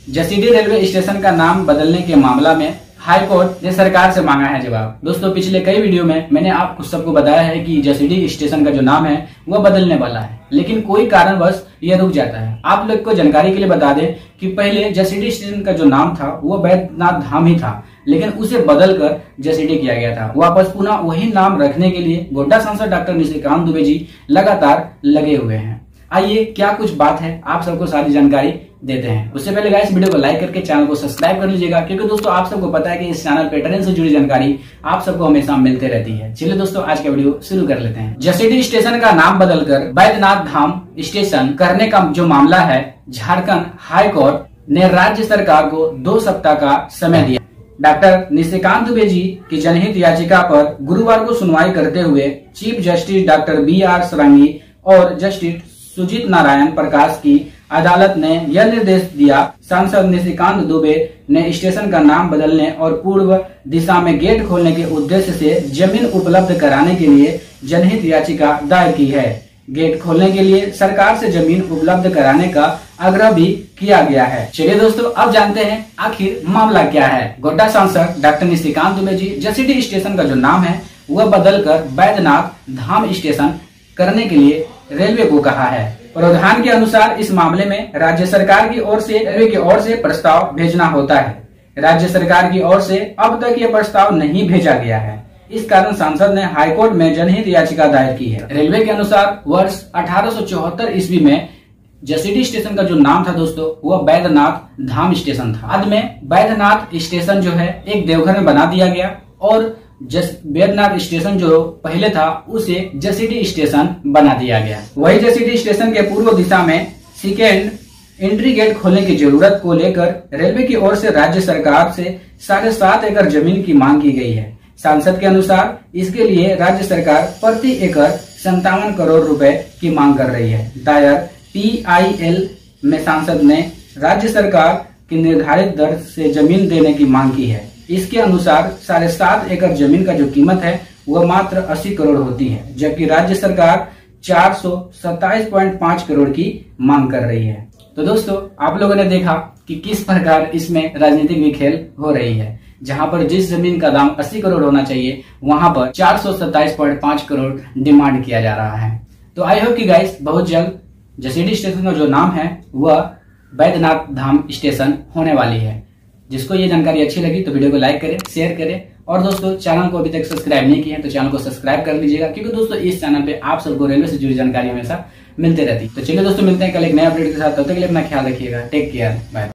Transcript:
Jasidih railway station का नाम बदलने के मामला में हाई कोर्ट ने सरकार से मांगा है जवाब। दोस्तों पिछले कई वीडियो में मैंने आपको सबको बताया है कि जसीडीह स्टेशन का जो नाम है वह बदलने वाला है, लेकिन कोई कारणवश यह रुक जाता है। आप लोग को जानकारी के लिए बता दें कि पहले जसीडीह स्टेशन का जो नाम था वो बैद्यनाथ धाम ही था, लेकिन उसे बदलकर जसीडीह किया गया था। वापस पुनः वही नाम रखने के लिए गोड्डा सांसद डॉक्टर निशिकांत दुबे जी लगातार लगे हुए हैं। आइए क्या कुछ बात है आप सबको सारी जानकारी देते हैं। उससे पहले गाइस वीडियो को लाइक करके चैनल को सब्सक्राइब कर लीजिएगा, क्योंकि दोस्तों आप सबको पता है कि इस चैनल पे ट्रेन से जुड़ी जानकारी आप सबको हमेशा मिलते रहती है। चलिए दोस्तों आज का वीडियो शुरू कर लेते हैं। जसीडीह स्टेशन का नाम बदलकर बैद्यनाथ धाम स्टेशन करने का जो मामला है, झारखंड हाई कोर्ट ने राज्य सरकार को 2 सप्ताह का समय दिया। डॉक्टर निशिकांत दुबे जी की जनहित याचिका पर गुरुवार को सुनवाई करते हुए chief justice doctor BR Sarangi और जस्टिस सुजीत नारायण प्रकाश की अदालत ने यह निर्देश दिया। सांसद निशिकांत दुबे ने स्टेशन का नाम बदलने और पूर्व दिशा में गेट खोलने के उद्देश्य से जमीन उपलब्ध कराने के लिए जनहित याचिका दायर की है। गेट खोलने के लिए सरकार से जमीन उपलब्ध कराने का आग्रह भी किया गया है। चलिए दोस्तों अब जानते हैं आखिर मामला क्या है। गोड्डा सांसद डॉक्टर निशिकांत दुबे जी जसीडीह स्टेशन का जो नाम है वह बदलकर बैद्यनाथ धाम स्टेशन करने के लिए रेलवे को कहा है। प्रावधान के अनुसार इस मामले में राज्य सरकार की ओर से रेलवे की ओर से प्रस्ताव भेजना होता है। राज्य सरकार की ओर से अब तक ये प्रस्ताव नहीं भेजा गया है। इस कारण सांसद ने हाईकोर्ट में जनहित याचिका दायर की है। रेलवे के अनुसार वर्ष 1874 ईस्वी में जसीडीह स्टेशन का जो नाम था दोस्तों वह बैद्यनाथ धाम स्टेशन था। बाद में बैद्यनाथ स्टेशन जो है एक देवघर में बना दिया गया और बैद्यनाथ स्टेशन जो पहले था उसे जसीडीह स्टेशन बना दिया गया। वही जसीडीह स्टेशन के पूर्व दिशा में सेकेंड एंट्री गेट खोलने की जरूरत को लेकर रेलवे की ओर से राज्य सरकार से 7.5 एकड़ जमीन की मांग की गई है। सांसद के अनुसार इसके लिए राज्य सरकार प्रति एकड़ 57 करोड़ रुपए की मांग कर रही है। दायर PIL में सांसद ने राज्य सरकार की निर्धारित दर से जमीन देने की मांग की है। इसके अनुसार 7.5 एकड़ जमीन का जो कीमत है वह मात्र 80 करोड़ होती है, जबकि राज्य सरकार 427.5 करोड़ की मांग कर रही है। तो दोस्तों आप लोगों ने देखा कि किस प्रकार इसमें राजनीतिक भी खेल हो रही है। जहां पर जिस जमीन का दाम 80 करोड़ होना चाहिए वहां पर 427.5 करोड़ डिमांड किया जा रहा है। तो आई होप कि गाइस बहुत जल्द जसीडीह स्टेशन का जो नाम है वह बैद्यनाथ धाम स्टेशन होने वाली है। जिसको ये जानकारी अच्छी लगी तो वीडियो को लाइक करें, शेयर करें और दोस्तों चैनल को अभी तक सब्सक्राइब नहीं किया है तो चैनल को सब्सक्राइब कर लीजिएगा, क्योंकि दोस्तों इस चैनल पे आप सबको रेलवे से जुड़ी जानकारी हमेशा मिलती रहती है। तो चलिए दोस्तों मिलते हैं कल एक नए अपडेट के साथ, तब तक के लिए अपना ख्याल रखिएगा। Take care, bye.